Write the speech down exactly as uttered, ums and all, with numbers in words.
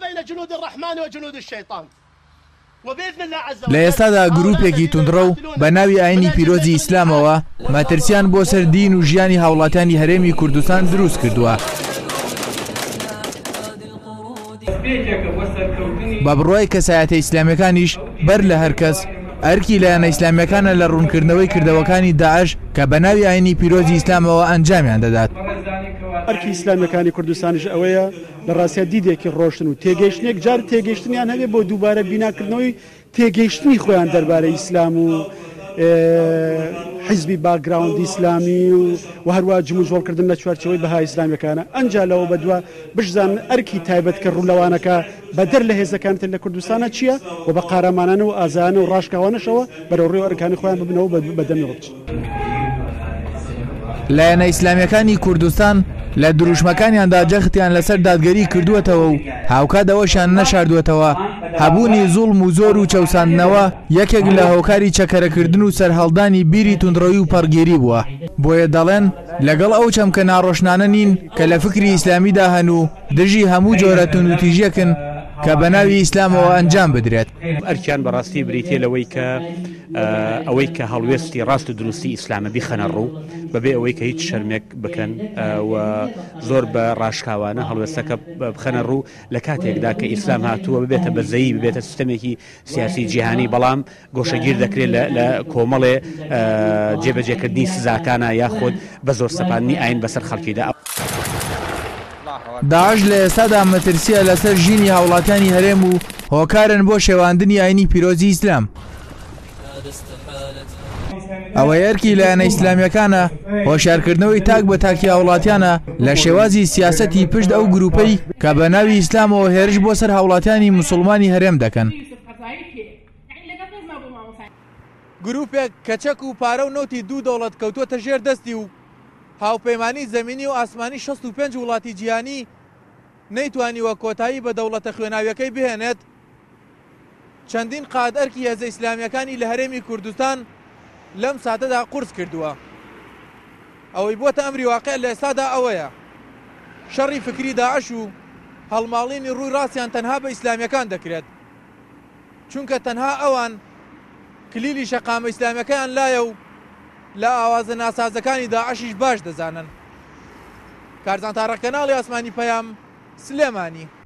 بين جنود الرحمن وجنود الشيطان وبإذن الله عز وجل. لە ئێستادا گروپێکی توندڕە و بە ناوی ئاینی پیرۆزی ئیسلامەوە ماترسیان بۆ سەر دین و ژیانی هاوڵاتیانی هەرێمی کوردستان دروست کردووە. بە بڕوای کەسایەتە ئیسلامیەکانیش بەر لە هەرکەس ئەرکی لایەنە ئیسلامیەکانە لە ڕوونکردنەوەی کردەوەکانی داعش کە بە ناوی ئاینی پیرۆزی ئیسلامەوە ئەنجامیان دەدات. ئەرکی ئیسلامیەکانی کوردستانیش ئەوەیە لە ڕاستیە دیدێکی ڕۆشن و تێگەیشتنێک جار تێگەیشتنیان هەبێ بۆ دووبارە بیناکردنەوەی تێگەیشتنی خۆیان دەربارەی ئیسلام و حیزبی باگراوندی ئیسلامی و هەروە جموجۆڵکردن لە چوارچەوەی بەهای ئیسلامیەکانە ئەنجا لەوە بەدووە بشزان ئەرکی تایبەت کە ڕوولەوانەکە بەدەر لە هێزەکانتر لە کوردستانە چییە و بە قارەمانانە و ئازانە و ڕاشکاوانەشەوە بەرەو ڕێوە ئەرکانی خۆیان ببنەوە بەدەمیەوە بچن. لایەنە ئیسلامیەکانی کوردستان لە دروشمەکانیاندا جەختیان لەسەر دادگەری کردووەتەوە و هاوکاتەوەشان نەشاردووەتەوە. هەبوونی زوڵم و زۆر و چەوساندنەوە یەکێک لە هۆکاری چەکەرەکردن و سەرهەڵدانی بیری توندڕەوی و پەڕگێری بووە. بۆیە دەڵێن لەگەڵ ئەو چەمکە ناڕۆشنانە نین کە لە فکری ئیسلامیدا هەن و دژی هەموو جۆرە توندوتیژیەکن کە بە ناوی ئیسلامەوە ئەنجام بدرێت. ئەرکیان بەڕاستی بریتێ لەوەی کە ئەوەی کە هەڵوێستی ڕاست و دروستی ئیسلامە بیخەنە ڕوو بەبێ ئەوەی کە هیچ شەرمێک بکەن و زۆر بە ڕاشکاوانە هەڵوێستەکە بخەنە ڕوو لە کاتێکدا کە ئیسلام هاتووە ببێتە بەزەیی ببێتە سیستەمێکی سیاسی جیهانی بەڵام گۆشەگیر دەکرێت لە کۆمەڵێ جێبەجێکردنی سزاکانە یاخود بە زۆر سەپاندنی ئاین بەسەر خەڵکیدا. داعش لە ئێستادا مەترسیە لەسەر ژینی هاوڵاتیانی هەرێم و هۆکارن بۆ شێواندنی ئاینی پیرۆزی ئیسلام. ئەوە یەرکی لایەنە ئیسلامیەکانە هۆشیارکردنەوەی تاک بە تاکی هاوڵاتیانە لە شێوازی سیاسەتی پشت ئەو گروپەی کە بە ناوی ئیسلامەوە هێرش بۆ سەر هاوڵاتیانی موسڵمانی هەرێم دەکەن. گروپێک کەچەک و پارە و نۆتی دوو دەوڵەت کەوتووەتە ژێر دەستی و هاوپەیمانی زەمینی و ئاسمانی شەست و پێنج وڵاتی جیهانی نەیتوانیوە کۆتایی بە دەوڵەتە خوێناویەکەی بهێنێت. چەندین قاد ئەرکی هێزە ئیسلامیەکانی لە هەرێمی کوردستان لەم ساتەدا قورس کردووە. ئەوەی بۆتە ئەمری واقع لە ئێستادا ئەوەیە شەڕی فکری داعش و هەڵماڵینی ڕووی ڕاستیان تەنها بە ئیسلامیەکان دەکرێت چونکە تەنها ئەوان کلیلی شەقامە ئیسلامیەکەیان لایە و لە ئاوازە ناسازەکانی داعشیش باش دەزانن. کارزان تاڕە کەناڵی ئاسمانی پەیام سلێمانی.